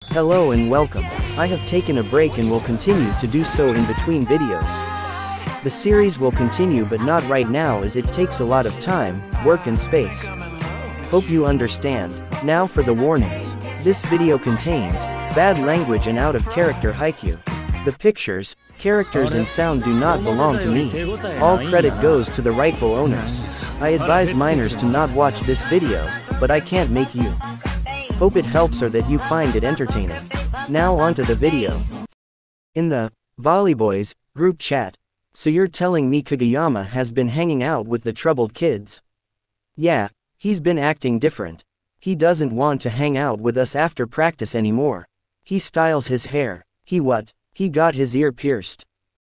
Hello and welcome. I have taken a break and will continue to do so in between videos. The series will continue but not right now as it takes a lot of time, work and space. Hope you understand. Now for the warnings. This video contains bad language and out of character haiku. The pictures, characters and sound do not belong to me. All credit goes to the rightful owners. I advise minors to not watch this video, but I can't make you. Hope it helps or that you find it entertaining. Now onto the video. In the Volleyboys group chat. So you're telling me Kageyama has been hanging out with the troubled kids? Yeah, he's been acting different. He doesn't want to hang out with us after practice anymore. He styles his hair. He got his ear pierced.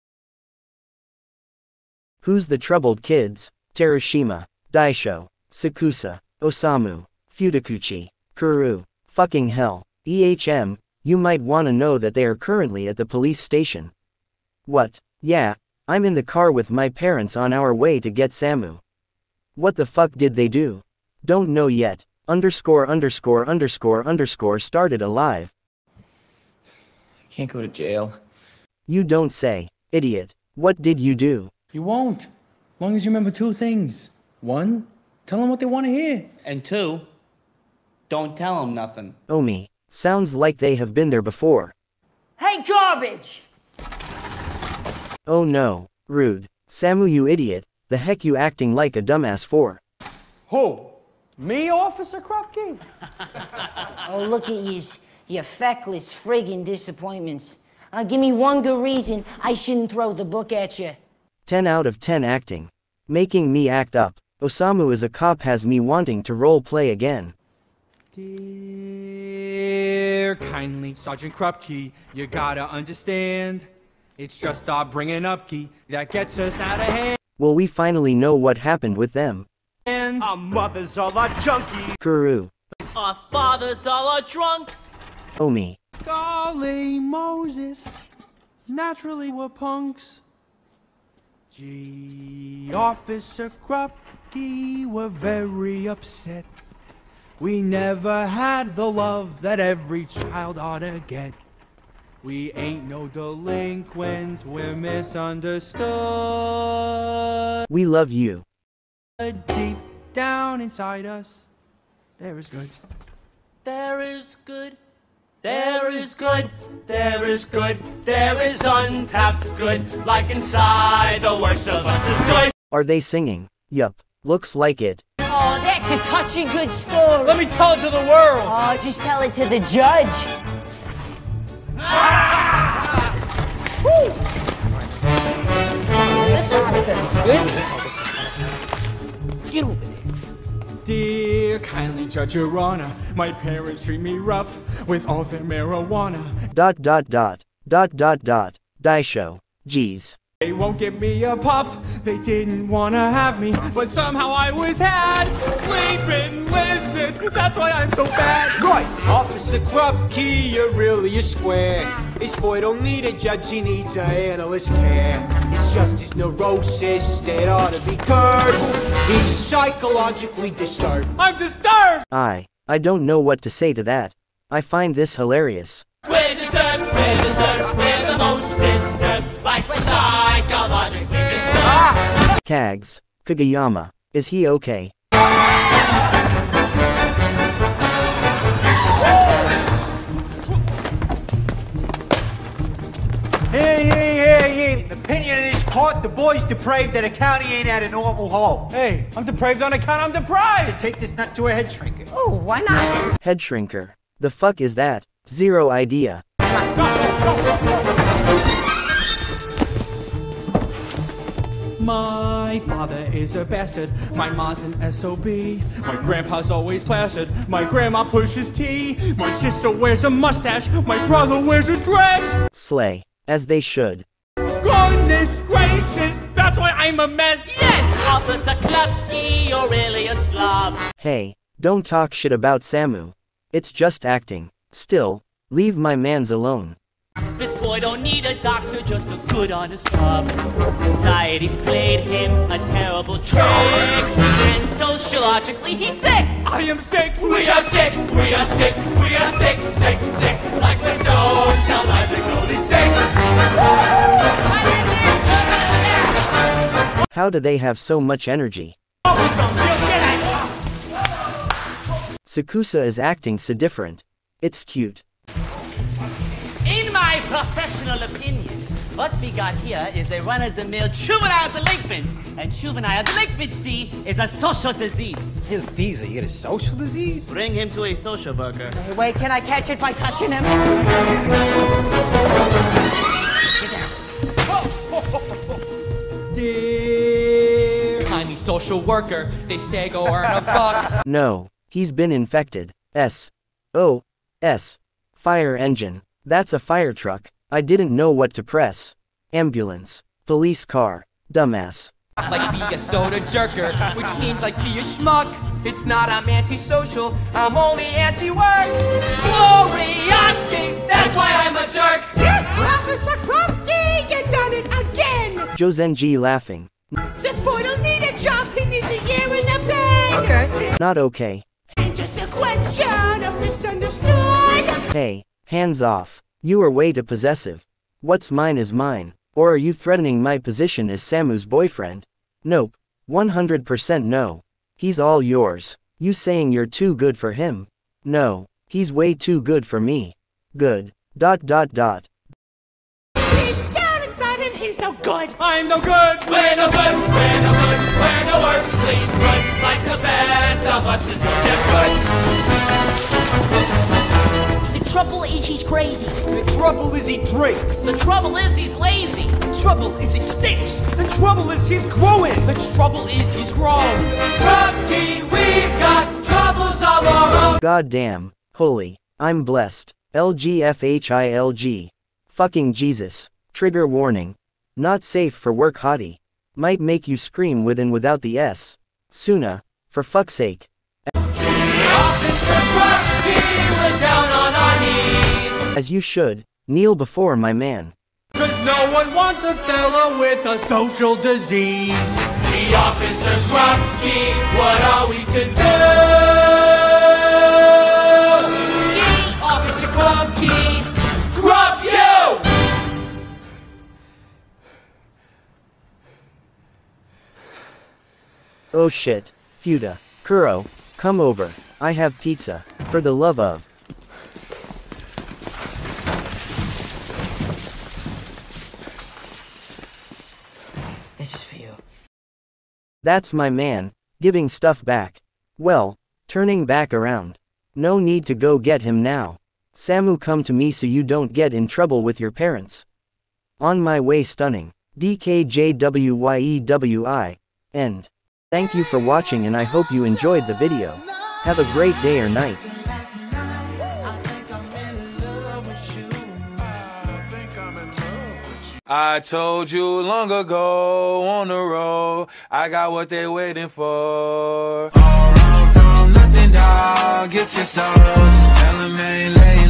Who's the troubled kids? Terushima, Daisho, Sakusa, Osamu, Futakuchi, Kuru. Fucking hell. EHM, you might wanna know that they are currently at the police station. What? Yeah, I'm in the car with my parents on our way to get Samu. What the fuck did they do? Don't know yet. _____ started alive. I can't go to jail. You don't say. Idiot. What did you do? You won't. As long as you remember two things. One, tell them what they want to hear. And two, don't tell them nothing. Omi. Sounds like they have been there before. Hey, garbage! Oh no. Rude. Samu, you idiot. The heck you acting like a dumbass for? Who? Me, Officer Krupke? Oh, look at you feckless friggin' disappointments. Give me one good reason I shouldn't throw the book at you. 10 out of 10 acting. Making me act up. Osamu as a cop has me wanting to role play again. Dear kindly Sergeant Krupke, you gotta understand. It's just our bringing up key that gets us out of hand. Will we finally know what happened with them? And our mothers are our junkies. Kuru. Our fathers are our drunks. Omi. Golly Moses, naturally we're punks. Gee, Officer Krupke, we're very upset. We never had the love that every child ought to get. We ain't no delinquents, we're misunderstood. We love you. Deep down inside us, there is good. There is good. There is good. There is good. There is untapped good. Like inside, the worst of us is good. Are they singing? Yup. Looks like it. Oh, that's a touching good story. Let me tell it to the world. Oh, just tell it to the judge. Get over there. Dear kindly Judge Your Honor, my parents treat me rough with all their marijuana. ... Daisho. Jeez. They won't give me a puff, they didn't wanna have me, but somehow I was had. Leaping lizards, that's why I'm so bad. Right, Officer Krupke, you're really a square. This boy don't need a judge, he needs a analyst care. It's just his neurosis that ought to be curbed. He's psychologically disturbed. I'm disturbed! I don't know what to say to that. I find this hilarious. We're disturbed. We're the most disturbed. Like we're psychologically disturbed. Kags. Kageyama. Is he okay? Hey. In the opinion of this court, the boy's depraved and the county ain't at a normal home. Hey, I'm depraved on account I'm deprived! So take this nut to a head shrinker. Oh, why not? Head shrinker. The fuck is that? Zero idea. My father is a bastard, my mom's an SOB. My grandpa's always placid, my grandma pushes tea. My sister wears a mustache, my brother wears a dress. Slay. As they should. Goodness gracious, that's why I'm a mess. Yes, Officer Krupke, you're really a slob. Hey, don't talk shit about Samu. It's just acting. Still, leave my mans alone. This boy don't need a doctor, just a good honest job. Society's played him a terrible trick, and sociologically he's sick. I am sick. We are sick. We are sick. We are sick. Sick. Like How do they have so much energy? Sakusa is acting so different. It's cute. In my professional opinion, what we got here is a run-of-the-mill juvenile delinquent. And juvenile delinquency is a social disease. Hey, Diesel, you got a social disease? Bring him to a social worker. Hey, wait, can I catch it by touching him? Dear tiny social worker, they say go earn a buck. No, he's been infected. S. Fire engine. That's a fire truck. I didn't know what to press. Ambulance. Police car. Dumbass. Like be a soda jerker, which means like be a schmuck. It's not I'm antisocial, I'm only anti-work. Glory asking, that's why I'm a jerk. Officer Krupke, you done it again! Jozenji laughing. This boy don't need a job, he needs a year in the bank! Okay. Not okay. And just a question of misunderstood! Hey, hands off. You are way too possessive. What's mine is mine. Or are you threatening my position as Samu's boyfriend? Nope. 100% no. He's all yours. You saying you're too good for him? No. He's way too good for me. Good. ... Deep down inside him, he's no good! I'm no good! We're no good, we're no good, we're no earthly good. Like the best of us is no good. The trouble is he's crazy. The trouble is he drinks. The trouble is he's lazy. The trouble is he stinks. The trouble is he's growing. The trouble is he's grown. Krupke, we've got troubles of our own. God damn. Holy. I'm blessed. LGFHILG. Fucking Jesus. Trigger warning. Not safe for work hottie. Might make you scream with and without the S. Suna. For fuck's sake. Officer Krupke, we're down on our knees. As you should. Kneel before my man. Cause no one wants a fella with a social disease. Gee, Officer Krupke, what are we to do? Gee, Officer Krupke. Krupp you! Oh shit. Fuda. Kuro. Come over. I have pizza. For the love of. This is for you. That's my man. Giving stuff back. Well, turning back around. No need to go get him now. Samu, come to me so you don't get in trouble with your parents. On my way, stunning. DKJWYEWI. End. Thank you for watching and I hope you enjoyed the video. Have a great day or night. I told you long ago on the road, I got what they waiting for. All run from nothing, dog. Get your soul. Just tell 'em ain't late.